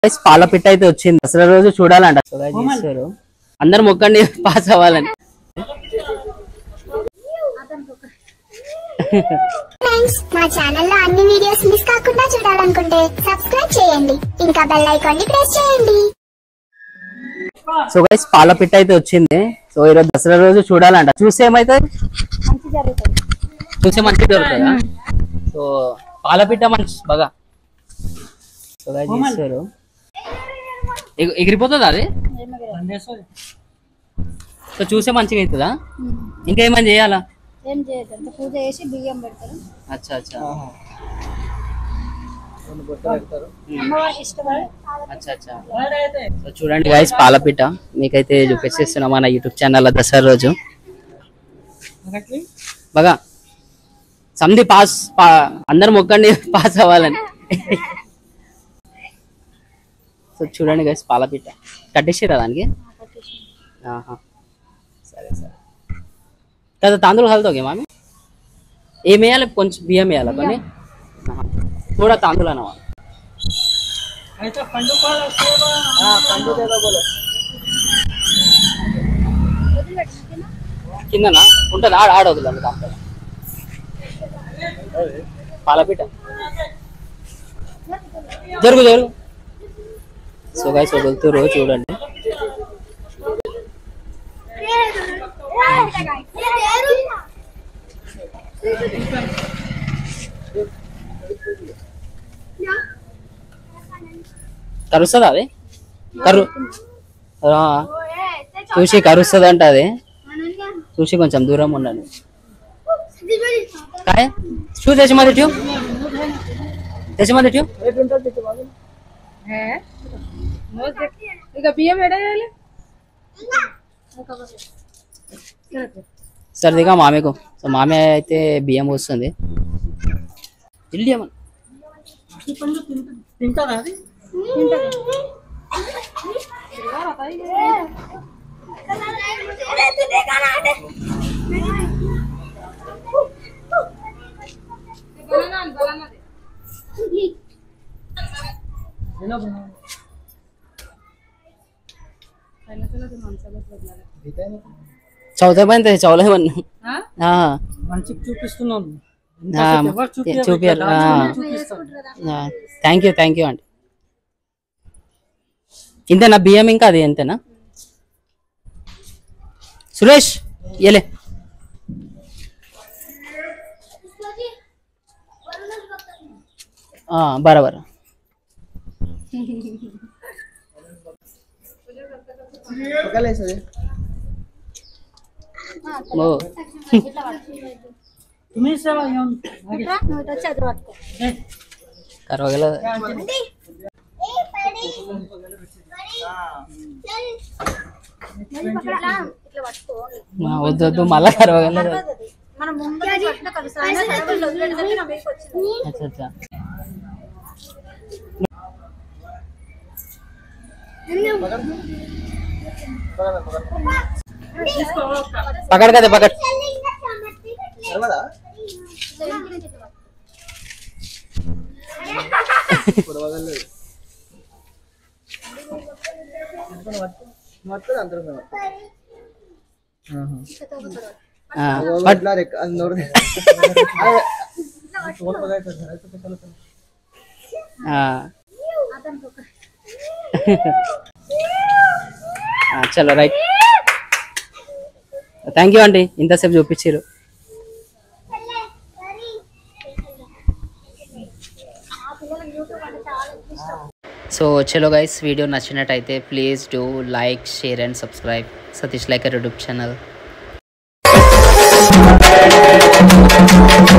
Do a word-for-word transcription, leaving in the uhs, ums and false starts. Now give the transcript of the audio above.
పాల పిట్ట అయితే వచ్చింది. అసలు రోజు చూడాలంట చేస్తారు అందరు మొక్కండి పాస్ అవ్వాలని. మా ఛానల్లో అన్ని వీడియోస్ మిస్ కాకుండా చూడాలనుకుంటే సబ్స్క్రైబ్ చేయండి, ఇంకా బెల్ ఐకాన్ ని ప్రెస్ చేయండి. సో గైస్ పాల పిట్ట అయితే వచ్చింది. సో ఈరోజు దసరా రోజు చూడాలంట. చూస్తే ఏమైతుంది, చూస్తే మంచి దొరుకుతుందా? సో పాల పిట్ట మంచి బాగా సో గైస్ చేస్తారు. ఎగిరిపోతుందా అది? సో చూసే మంచిగా అవుతుందా? ఇంకా ఏమైనా చేయాలా? ఏం చేయదు, పూజ చేసి బియ్యం పెడతారు. అచ్చా అచ్చా అచ్చా అచ్చా సో చూడండి గైస్ పాలపిట్ట మీకైతే చూపించేస్తున్నాం మన యూట్యూబ్ ఛానల్ దసరా రోజు. బాగా సంధి పాస్ అందరు మొక్కండి పాస్ అవ్వాలని. సో చూడండి గైస్ పాలపిట్ట కట్టేసిరా దానికి. సరే సరే కదా తాందూలు కలుతావు మామి. ఏం వేయాలి? కొంచెం బియ్యం వేయాలి కొన్ని थोड़ा तांदूल ना కిందనా ఉంటుంది ఆడ ఆడవద్దు దాంట్లో పాలపిట్ట జరుగు జరుగు. సో గైస్ వదులుతారు చూడండి. కరుస్తుంది అది కరు చూసి కరుస్తుంది అంట. అది చూసి కొంచెం దూరం ఉండండి. काय शू त्याच्यामध्ये ठेव त्याच्यामध्ये ठेव సర్దిగా మామేకు. సో మామే అయితే బియ్యం వస్తుంది. ఇల్లు ఏమన్నా తింటారా? అది చౌతా పని చౌలేమన్నా చూపిస్తున్నాను. చూపారు. థ్యాంక్ యూ థ్యాంక్ యూ అండి. ఇంతేనా బియ్యం? ఇంకా అది ఎంతేనా సురేష్? ఏలే బరాబర్. కరవగల వద్దు వద్దు మళ్ళా కరవగలదు. अच्छा अच्छा पकड़ का दे पकड़ चलो राइट. थैंक यू आंटी इंतसेप చూపించారు. సో చలో గైస్ వీడియో నచ్చినట్టయితే please do like share and subscribe Satish లైకర్ యూట్యూబ్ ఛానల్.